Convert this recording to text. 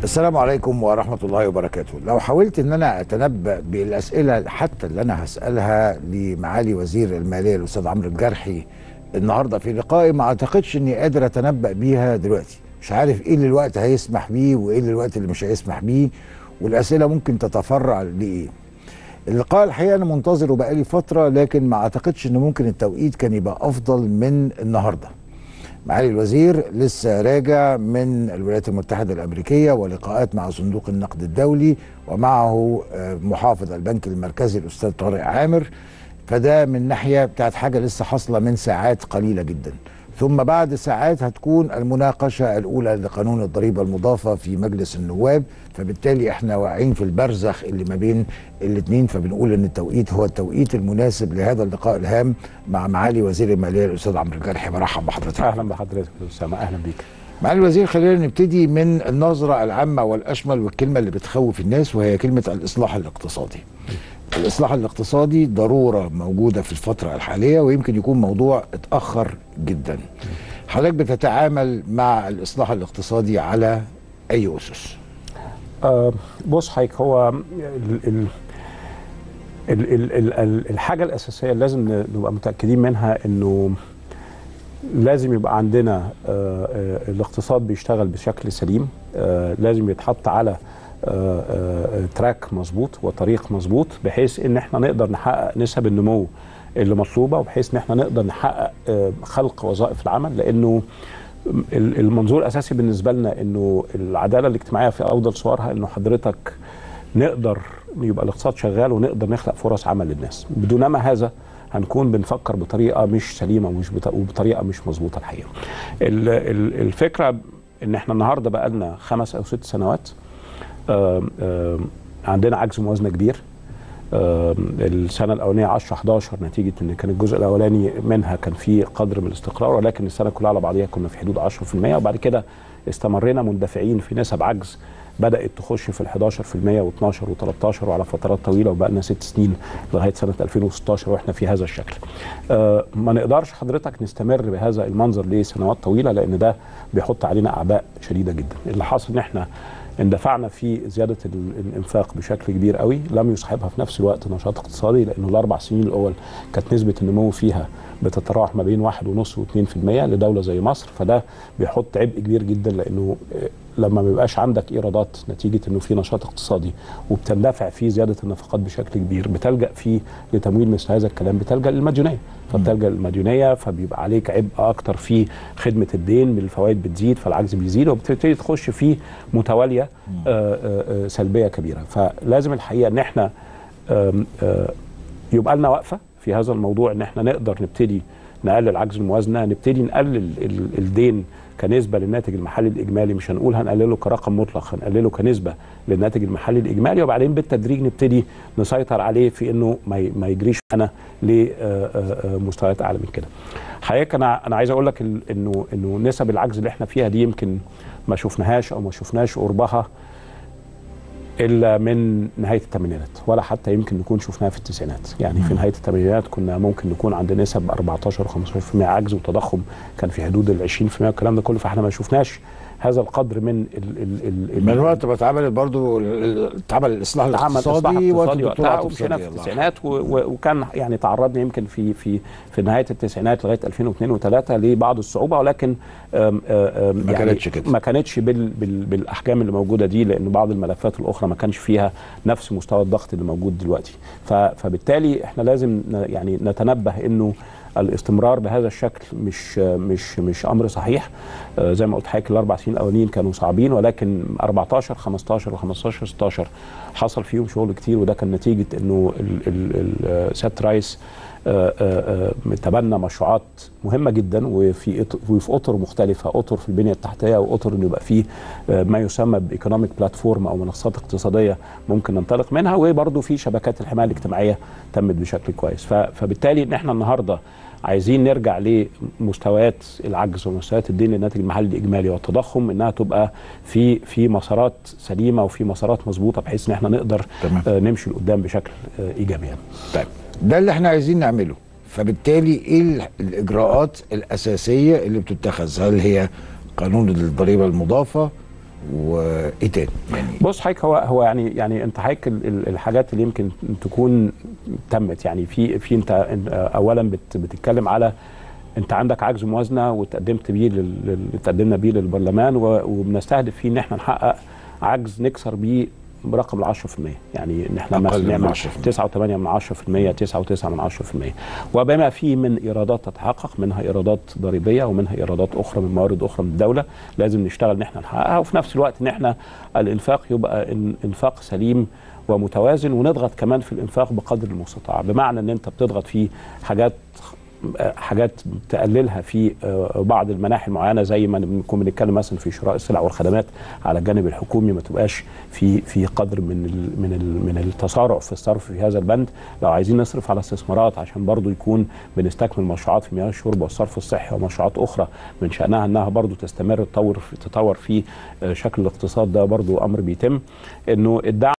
السلام عليكم ورحمة الله وبركاته. لو حاولت ان انا اتنبأ بالاسئلة حتى اللي انا هسألها لمعالي وزير المالية الاستاذ عمرو الجرحي النهاردة في لقائي، ما اعتقدش اني قادر اتنبأ بيها دلوقتي. مش عارف ايه اللي الوقت هيسمح بيه وايه اللي الوقت اللي مش هيسمح بيه، والاسئلة ممكن تتفرع لايه. اللقاء الحقيقة انا منتظره بقالي فترة، لكن ما اعتقدش ان ممكن التوقيت كان يبقى افضل من النهارده. معالي الوزير لسه راجع من الولايات المتحدة الأمريكية ولقاءات مع صندوق النقد الدولي ومعه محافظ البنك المركزي الأستاذ طارق عامر، فده من ناحية بتاعت حاجة لسه حاصلة من ساعات قليلة جدا. ثم بعد ساعات هتكون المناقشة الأولى لقانون الضريبة المضافة في مجلس النواب، فبالتالي احنا واقعين في البرزخ اللي ما بين الاثنين، فبنقول ان التوقيت هو التوقيت المناسب لهذا اللقاء الهام مع معالي وزير المالية الأستاذ عمرو الجرحي. برحب بحضرتك. اهلا بحضرتك يا أسامة، اهلا بيك. معالي الوزير، خلينا نبتدي من النظرة العامة والأشمل والكلمة اللي بتخوف الناس، وهي كلمة الإصلاح الاقتصادي. الإصلاح الاقتصادي ضرورة موجودة في الفترة الحالية، ويمكن يكون موضوع اتأخر جدا. حضرتك بتتعامل مع الإصلاح الاقتصادي على أي أسس؟ بص حضرتك، هو الحاجة الأساسية لازم نبقى متأكدين منها إنه لازم يبقى عندنا الاقتصاد بيشتغل بشكل سليم، لازم يتحط على تراك مظبوط وطريق مظبوط، بحيث ان احنا نقدر نحقق نسب النمو اللي مطلوبه، وبحيث ان احنا نقدر نحقق خلق وظائف العمل. لانه المنظور الاساسي بالنسبه لنا انه العداله الاجتماعيه في افضل صورها انه حضرتك نقدر يبقى الاقتصاد شغال ونقدر نخلق فرص عمل للناس. بدونما هذا هنكون بنفكر بطريقه مش سليمه وبطريقه مش مظبوطه. الحقيقه الفكره ان احنا النهارده بقى لنا 5 أو 6 سنوات عندنا عجز موازنه كبير. السنه الاولانيه 10-11 نتيجه ان كان الجزء الاولاني منها كان فيه قدر من الاستقرار، ولكن السنه كلها على بعضها كنا في حدود 10%، وبعد كده استمرينا مندفعين في نسب عجز بدات تخش في ال 11% و12 و13 وعلى فترات طويله، وبقى لنا 6 سنين لغايه سنه 2016 واحنا في هذا الشكل. ما نقدرش حضرتك نستمر بهذا المنظر لسنوات طويله، لان ده بيحط علينا اعباء شديده جدا. اللي حاصل ان احنا اندفعنا في زياده الانفاق بشكل كبير قوي، لم يصحبها في نفس الوقت نشاط اقتصادي، لانه ال4 سنين الاول كانت نسبه النمو فيها بتتراوح ما بين 1.5% و2% لدوله زي مصر، فده بيحط عبء كبير جدا. لانه لما ما بيبقاش عندك ايرادات نتيجه انه في نشاط اقتصادي وبتندفع في زياده النفقات بشكل كبير، بتلجا فيه لتمويل مثل هذا الكلام، بتلجا للمديونيه، فبتلجا للمديونيه، فبيبقى عليك عبء اكتر في خدمه الدين، الفوائد بتزيد فالعجز بيزيد، وبتبتدي تخش في متواليه سلبيه كبيره. فلازم الحقيقه ان احنا يبقى لنا وقفه في هذا الموضوع، ان احنا نقدر نبتدي نقلل عجز الموازنه، نبتدي نقلل الدين كنسبه للناتج المحلي الاجمالي. مش هنقول هنقلله كرقم مطلق، هنقلله كنسبه للناتج المحلي الاجمالي، وبعدين بالتدريج نبتدي نسيطر عليه في انه ما يجريش انا لمستويات اعلى من كده. حقيقه انا عايز اقول لك انه نسب العجز اللي احنا فيها دي يمكن ما شفناهاش او ما شفناش قربها الا من نهايه الثمانينات، ولا حتى يمكن نكون شفناها في التسعينات. يعني في نهايه الثمانينات كنا ممكن نكون عندنا نسب 14 و15% عجز، وتضخم كان في حدود ال 20% والكلام ده كله، فاحنا ما شفناش هذا القدر من من الوقت ما اتعملت برضه اتعمل الاصلاح الاقتصادي وقتها ومشينا في التسعينات، وكان يعني تعرضنا يمكن في نهايه التسعينات لغايه 2002 و3 لبعض الصعوبه، ولكن ما كانتش كده، ما كانتش بالاحجام اللي موجوده دي، لان بعض الملفات الاخرى ما كانش فيها نفس مستوى الضغط اللي موجود دلوقتي. فبالتالي احنا لازم يعني نتنبه انه الاستمرار بهذا الشكل مش امر صحيح. زي ما قلت حضرتك ال4 سنين الاولانيين كانوا صعبين، ولكن 14 15 و15 16 حصل فيهم شغل كتير، وده كان نتيجه انه سياده الرئيس تبنى مشروعات مهمه جدا وفي اطر مختلفه، اطر في البنيه التحتيه، واطر انه يبقى فيه ما يسمى بايكونوميك بلاتفورم او منصات اقتصاديه ممكن ننطلق منها، وبرضه في شبكات الحمايه الاجتماعيه تمت بشكل كويس. فبالتالي ان احنا النهارده عايزين نرجع لمستويات العجز ومستويات الدين للناتج المحلي الاجمالي والتضخم، انها تبقى في مسارات سليمه وفي مسارات مظبوطه، بحيث ان احنا نقدر نمشي لقدام بشكل ايجابي. طيب ده اللي احنا عايزين نعمله، فبالتالي ايه الاجراءات الاساسيه اللي بتتخذ؟ هل هي قانون الضريبه المضافه وايه تاني يعني؟ بص حضرتك، هو يعني انت حضرتك الحاجات اللي يمكن تكون تمت، يعني في انت اولا بتتكلم على انت عندك عجز موازنه وتقدمنا بيه للبرلمان، وبنستهدف فيه ان احنا نحقق عجز نكسر بيه برقم ال 10%، يعني ان احنا مثلا نعمل 9.8%، 9.9%. وبما فيه من ايرادات تتحقق، منها ايرادات ضريبيه ومنها ايرادات اخرى من موارد اخرى من الدوله لازم نشتغل ان احنا نحققها، وفي نفس الوقت ان احنا الانفاق يبقى انفاق سليم ومتوازن، ونضغط كمان في الانفاق بقدر المستطاع، بمعنى ان انت بتضغط في حاجات تقللها في بعض المناحي المعينه، زي ما بنكون بنتكلم مثلا في شراء السلع والخدمات على الجانب الحكومي، ما تبقاش في قدر من التسارع في الصرف في هذا البند. لو عايزين نصرف على استثمارات عشان برضو يكون بنستكمل مشروعات في مياه الشرب والصرف الصحي ومشروعات اخرى من شانها انها برضو تستمر تطور في شكل الاقتصاد، ده برضو امر بيتم انه الدعم